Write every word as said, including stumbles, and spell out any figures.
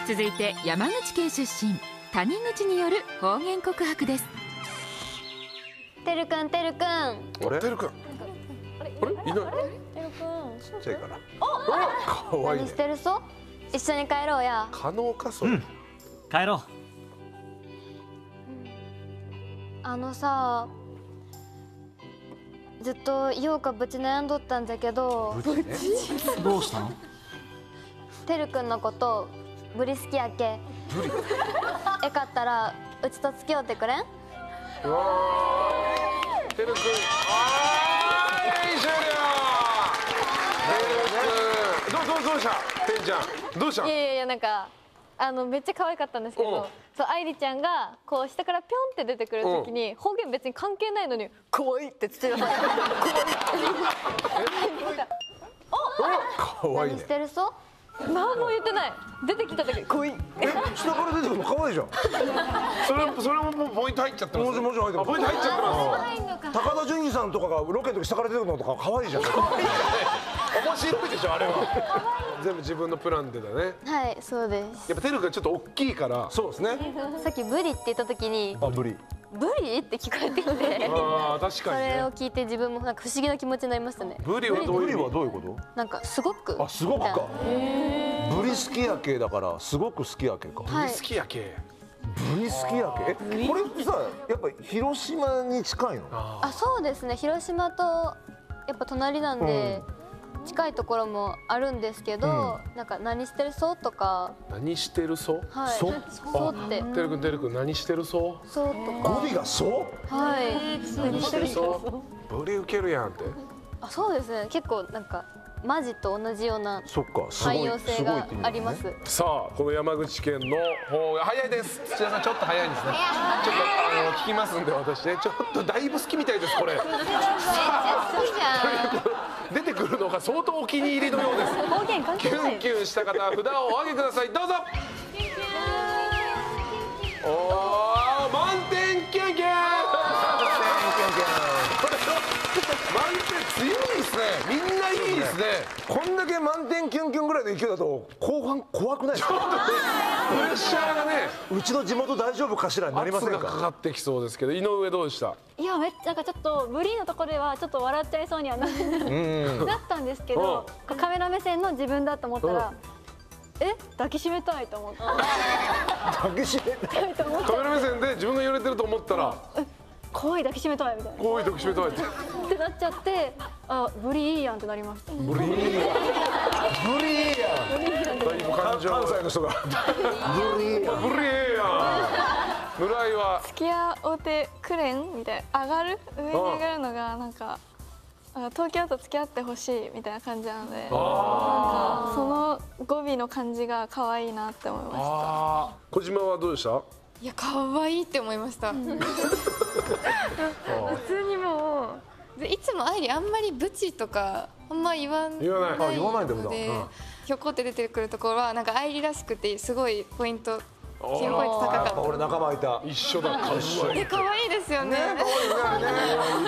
続いて山口県出身谷口による方言告白です。 てるくん、てるくん。あれてるくん。あれいない。 てるくん。 ちっちゃいから。あ、可愛いね。 何してるそ？一緒に帰ろうや。 可能かそれ。うん、 帰ろう。 あのさ、ずっと言おうかぶち悩んどったんじゃけど。 ブチね。どうしたの？ てるくんのことブリ好きやけ。 ブリ。 えかったらうちと付き合ってくれん？ うわー。てるくん。あーい、終了。てるくん。どうどうどうした？てんちゃん。どうした？ いやいやいや、なんかあのめっちゃ可愛かったんですけど、そう愛梨ちゃんがこう下からピョンって出てくる時に方言別に関係ないのに可愛いって土田さん。 可愛いね。 何してるそ？ 何も言ってない。出てきただけ可愛い。 え、下から出てくるの可愛いじゃん。それそれももうポイント入っちゃってます。もちろんもちろん入ってます。ポイント入っちゃってます。高田純次さんとかがロケの時下から出てくるのとか可愛いじゃん。面白いでしょあれは。全部自分のプランでだね。 はい、そうです。 やっぱてるくんちょっと大きいから。そうですね。 さっきブリって言った時に。 あ、ブリ。 ブリって聞こえてきて。 ああ、確かにね。 それを聞いて自分もなんか不思議な気持ちになりましたね。 ブリはどういうこと？ なんかすごく。 あ、すごくか。ブリ好きやけだからすごく好きやけか。 ブリ好きやけ。 ブリ好きやけ。え、これってさ、やっぱ広島に近いの？ あ、そうですね。広島とやっぱ隣なんで。近いところもあるんですけど、なんか何してるそうとか。 何してるそう？ はい。そうって。 てるくんてるくん何してるそう？ そうとか。 語尾がそう？ はい。 何してるそう？ブリウケるやんって。あ、 そうですね。結構なんかマジと同じような汎用性があります。 さあ、この山口県の方が早いです。土田さんちょっと早いんですね。ちょっとあの聞きますんで私ね、ちょっとだいぶ好きみたいですこれ。出てくるのが相当お気に入りのようです。 方言関係ない。 キュンキュンした方札をお上げください。どうぞ。おお、満点キュンキュン。満点強いですね。みんないいですね。 こんだけ満点キュンキュンぐらいの勢いだと後半怖くない？ちょっとね、 プレッシャーがね。 うちの地元大丈夫かしらになりませんか？ 圧がかかってきそうですけど、井上どうでした？ いや、めっちゃなんかちょっとブリーのところではちょっと笑っちゃいそうにはなったんですけど、カメラ目線の自分だと思ったら、え、抱きしめたいと思って。 抱きしめたいと思って。 カメラ目線で自分が揺れてると思ったら、 可愛い抱きしめたいみたいな。 可愛い抱きしめたいってってなっちゃって、あ、ブリいいやんってなりました。 ブリいいやん。ブリいいやん。だいぶ感情。 関西の人が。 ブリいいやん。ブリいいやん。村井は。 付き合おうてくれんみたいな、上がる上に上がるのがなんか東京と付き合ってほしいみたいな感じなので、なんかその語尾の感じが可愛いなって思いました。 小島はどうでした？ いや、可愛いって思いました。普通にもういつも愛梨あんまりブチとかあんま言わない言わない。 言わないんだので、ひょこって出てくるところはなんか愛梨らしくてすごいポイント。ピンポイント高かった。 俺仲間いた。 一緒だ。 え、可愛いですよね。